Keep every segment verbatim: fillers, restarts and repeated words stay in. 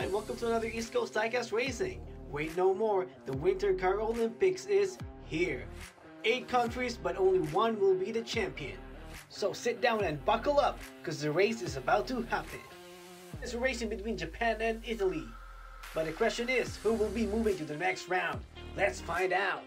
and welcome to another East Coast Diecast Racing. Wait no more, the Winter Car Olympics is here. Eight countries, but only one will be the champion. So sit down and buckle up, because the race is about to happen. It's a racing between Japan and Italy. But the question is, who will be moving to the next round? Let's find out.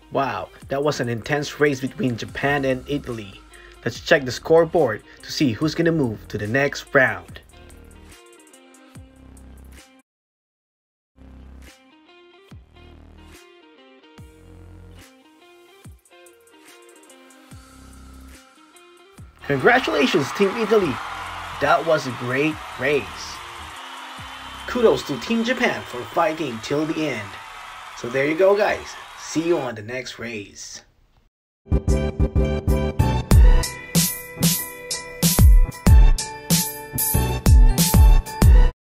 Wow, that was an intense race between Japan and Italy. Let's check the scoreboard to see who's gonna move to the next round. Congratulations, Team Italy! That was a great race. Kudos to Team Japan for fighting till the end. So there you go, guys. See you on the next race.